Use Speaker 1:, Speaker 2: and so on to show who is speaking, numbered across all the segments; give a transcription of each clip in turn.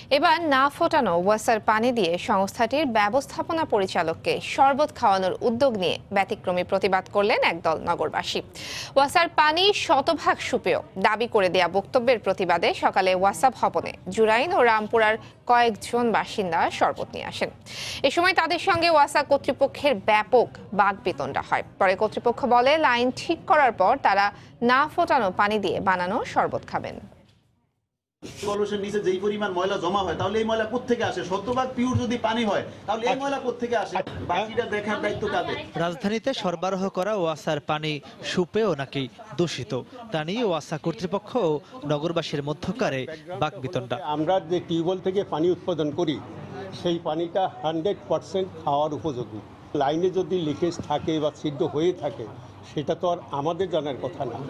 Speaker 1: এবার না ফোটানো ওয়াসার পানি দিয়ে সংস্থাটির ব্যবস্থাপনা পরিচালককে শরবত খাওয়ানোর উদ্যোগ নিয়ে ব্যতিক্রমী প্রতিবাদ করলেন একদল নগরবাসী। ওয়াসার পানি শতভাগ সুপেয় দাবি করে দেয়া বক্তব্যের প্রতিবাদে সকালে ওয়াসা ভবনে জুরাইন ও রামপুরার কয়েকজন বাসিন্দা শরবত নিয়ে আসেন। এ সময় তাদের সঙ্গে ওয়াসা কর্তৃপক্ষের ব্যাপক বাকবিতণ্ডা হয়। পরে কর্তৃপক্ষ বলে লাইন ঠিক করার পর তারা না ফোটানো পানি দিয়ে বানানো শরবত খাবেন।
Speaker 2: কলসের নিচে যেই পরিমাণ ময়লা জমা হয় তাহলে এই ময়লা কোত্থেকে আসে? শতভাগ পিওর যদি পানি হয় তাহলে এই ময়লা কোত্থেকে আসে? বাকিটা দেখার দায়িত্ব কাদের?
Speaker 3: রাজধানীতে সরবরাহ করা ওয়াসার পানি সুপেয় নাকি দূষিত তা নিয়ে ওয়াসা কর্তৃপক্ষ ও নগরবাসীর মধ্যকারে বাকবিতণ্ডা।
Speaker 4: আমরা যে টিউবওয়েল থেকে পানি উৎপাদন করি সেই পানিটা 100% খাওয়ার উপযোগী। লাইনে যদি লিকেজ থাকে বা ছিদ্র হয়ে থাকে সেটা তো আর আমাদের জানার কথা না।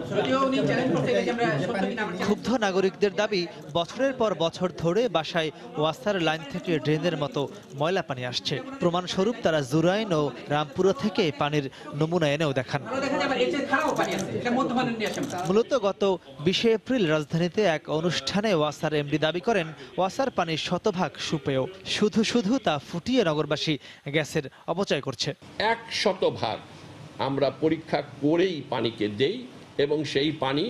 Speaker 3: ক্ষুব্ধ নাগরিকদের দাবি, বছরের পর বছর ধরে বাসায় ওয়াসার লাইন থেকে ড্রেনের মতো ময়লা পানি আসছে। প্রমাণস্বরূপ তারা জুরাইন ও রামপুরা থেকে পানির নমুনা এনেও দেখান। মূলত গত 20 এপ্রিল রাজধানীতে এক অনুষ্ঠানে ওয়াসার এমডি দাবি করেন ওয়াসার পানি শতভাগ সুপেয়, শুধু তা ফুটিয়ে নগরবাসী গ্যাসের অপচয় করছে।
Speaker 5: 100% আমরা পরীক্ষা করেই পানিকে দেই এবং সেই পানি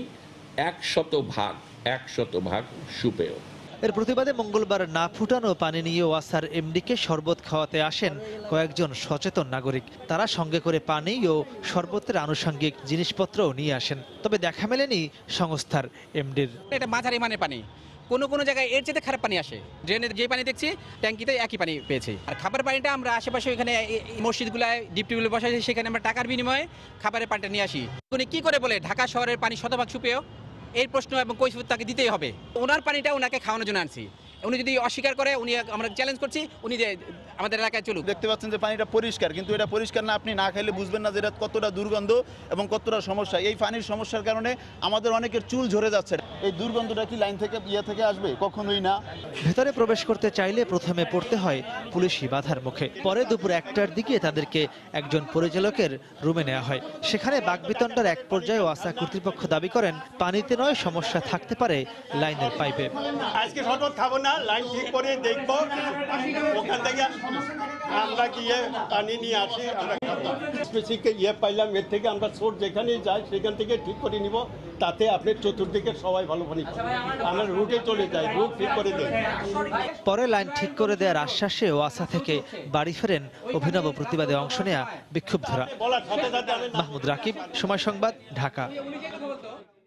Speaker 5: 100% সুপেয়।
Speaker 3: এর প্রতিবাদে মঙ্গলবার না ফুটানো পানি নিয়ে ওয়াসার এমডিকে শরবত খাওয়াতে আসেন কয়েকজন সচেতন নাগরিক। তারা সঙ্গে করে পানি ও শরবতের আনুষঙ্গিক জিনিসপত্রও নিয়ে আসেন। তবে দেখা মেলেনি সংস্থার এমডির।
Speaker 6: এটা মাঝারি মানের পানি, কোনো জায়গায় এর চেয়ে খারাপ পানি আসে। ড্রেনের যে পানি দেখছি ট্যাঙ্কিতে একই পানি পেয়েছি। আর খাবার পানিটা আমরা আশেপাশে এখানে মসজিদগুলায় ডিপ টিউবওয়েল বসাই, সেখানে আমরা টাকার বিনিময়ে খাবারের পানিটা নিয়ে আসি। উনি কি করে বলে ঢাকা শহরের পানি শতভাগ সুপেয়? এই প্রশ্ন এবং কৈফিয়ত তাকে দিতেই হবে। ওনার পানিটা ওনাকে খাওয়ানোর জন্য আনছি। উনি যদি অস্বীকার করে, উনি আমরা চ্যালেঞ্জ করছি, উনি যে আমাদের এলাকায় চলুক।
Speaker 2: দেখতে পাচ্ছেন যে পানিটা পরিষ্কার, কিন্তু এটা পরিষ্কার না। আপনি না খেলে বুঝবেন না যে এটা কতটা দুর্গন্ধ এবং কতটা সমস্যা। এই পানির সমস্যার কারণে আমাদের অনেকের চুল ঝরে যাচ্ছে। এই দুর্গন্ধটা কি লাইন থেকে থেকে আসবে? কখনোই না।
Speaker 3: ভেতরে প্রবেশ করতে চাইলে প্রথমে পড়তে হয় পুলিশি বাধার মুখে। পরে দুপুর 1টার দিকে তাদেরকে একজন পরিচালকের রুমে নেওয়া হয়। সেখানে বাকবিতণ্ডার এক পর্যায়ে ওয়াসা কর্তৃপক্ষ দাবি করেন পানিতে নয়, সমস্যা থাকতে পারে লাইনের পাইপে।
Speaker 4: আজকে শরবত খাবো না, লাইন ঠিক করে দেখবো, ওখান থেকে আমরা গিয়ে পানি নিয়ে আসি। আমরা স্পেসিফিক পাইলাম, এর থেকে আমরা সোর্স যেখানেই যাই সেখান থেকে ঠিক করে নিব। তাতে আপনার চতুর্দিকে সবাই ভালো পানি পাবে। আমরা রুটে চলে যাই, রুট ঠিক করে দেয়।
Speaker 3: পরে লাইন ঠিক করে দেওয়ার আশ্বাসে ওয়াসা থেকে বাড়ি ফেরেন অভিনব প্রতিবাদে অংশ নেয়া বিক্ষুব্ধরা। মাহমুদ রাকিব, সময় সংবাদ, ঢাকা।